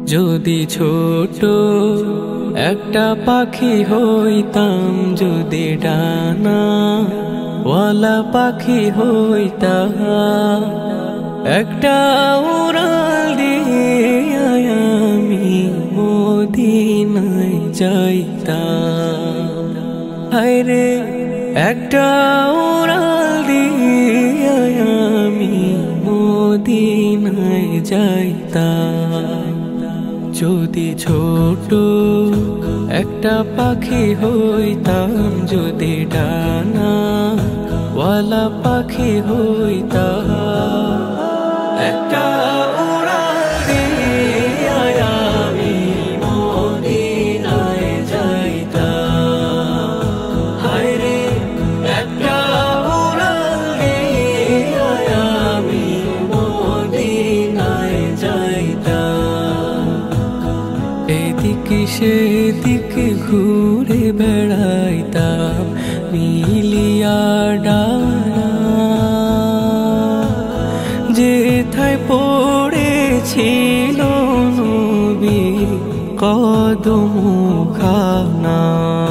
যদি ছোট একটা পাখি হইতাম, যদি ডানা ওয়ালা পাখি হইতাম, একটা উড়াল দিয়ে আমি মদিনায় যাইতাম। হায়রে একটা উড়াল দিয়ে আমি মদিনায় যাইতাম। যদি ছোট একটা পাখি হইতাম, যদি ডানা ওয়ালা পাখি হইতাম, একটা উড়াল দিয়ে আমি মদিনায় যাইতাম। হায়রে একটা উড়াল দিয়ে আমি মদিনায় যাইতাম। এদিকে সেদিকে ঘুরে বেড়াইতাম মিলিয়া ডানা, যেথায় পড়েছিল নবী কদম খানা।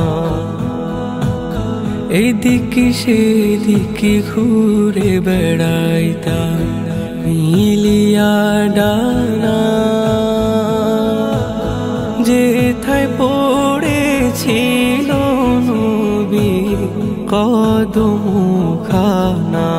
এদিকে সেদিকে ঘুরে বেড়াইতাম মিলিয়া ডানা, যেথায় পড়েছিল নবী কদম খানা।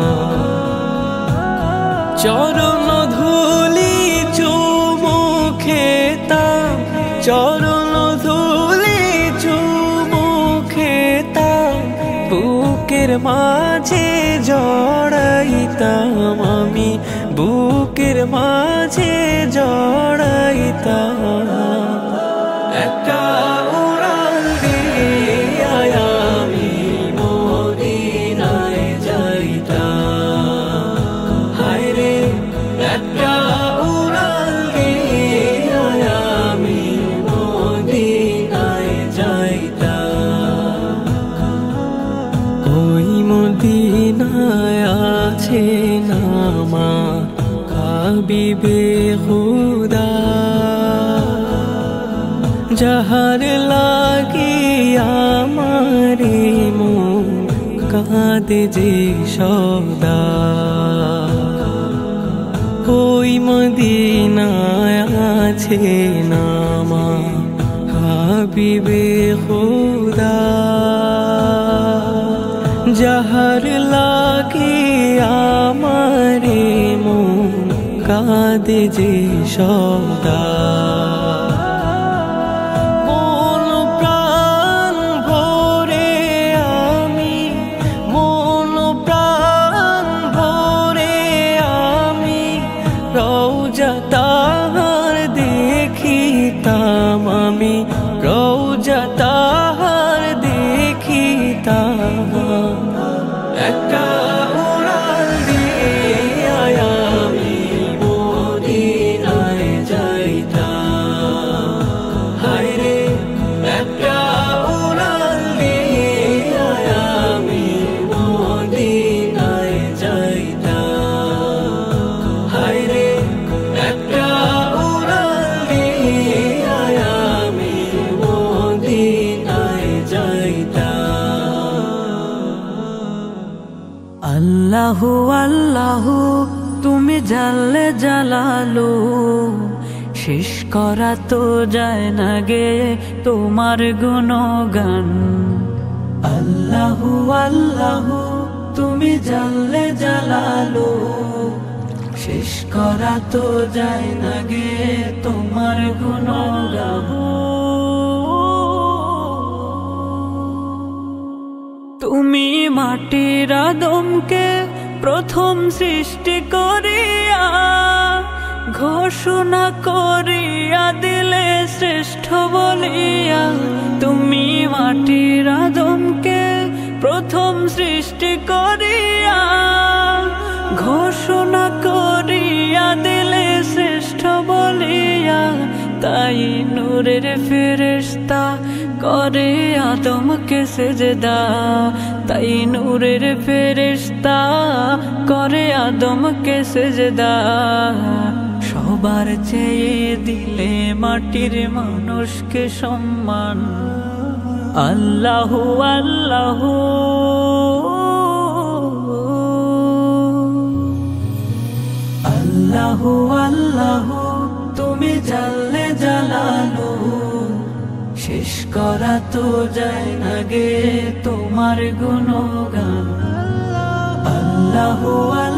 চরণ ধুলি চুমু খেতাম, চরণ ধুলি চুমু খেতাম, বুকের মাঝে জড়াইতাম আমি, বুকের মাঝে জড়াইতাম। একটা উড়াল দিয়ে আমি মদিনায় যাইতাম। হায়রে একটা উড়াল দিয়ে আমি মদিনায় যাইতাম। ওই মদিনায় আছে নামা হাবিবে খুদা, যাহার লাগি আমারে মন কাঁদে যে সদা। ওই মদিনায় আছে নামা হাবিবে খুদা, যাহার লাগি আমারে মন কাঁদে যে সদা। মন প্রাণ ভরে আমি, মন প্রাণ ভরে আমি রওজা তাহার দেখিতাম, আমি রওজা তাহার দেখিতাম। একটা উড়াল দিয়ে আমি মদিনায় যাইতাম। হায়রে একটা উড়াল দিয়ে আমি মদিনায় যাইতাম। হায়রে একটা উড়াল দিয়ে আমি মদিনায় যাইতাম। আল্লাহু আল্লাহু তুমি জাল্লে জালালু, শেষ করা তো যায় না গে তোমার গুণগান। আল্লাহু আল্লাহু তুমি জাল্লে জালালু, শেষ করা তো যায় না গে তোমার গুণগান। তুমি মাটির আদমকে প্রথম সৃষ্টি করিয়া ঘোষণা করিয়া দিলে শ্রেষ্ঠ বলিয়া। তুমি মাটির আদমকে প্রথম সৃষ্টি করিয়া ঘোষণা করিয়া দিলে শ্রেষ্ঠ বলিয়া। তাই নূরের ফেরেশতা করে আদমকে সেজদা, তাই নূরের ফেরেশতা করে আদমকে সেজদা। সবার চেয়ে দিলে মাটির মানুষকে সম্মান। আল্লাহু আল্লাহু আল্লাহু আল্লাহু তুমি জাল্লে জালালু, শেষ করা তো যায় না গে তোমার গুণগান। আল্লাহু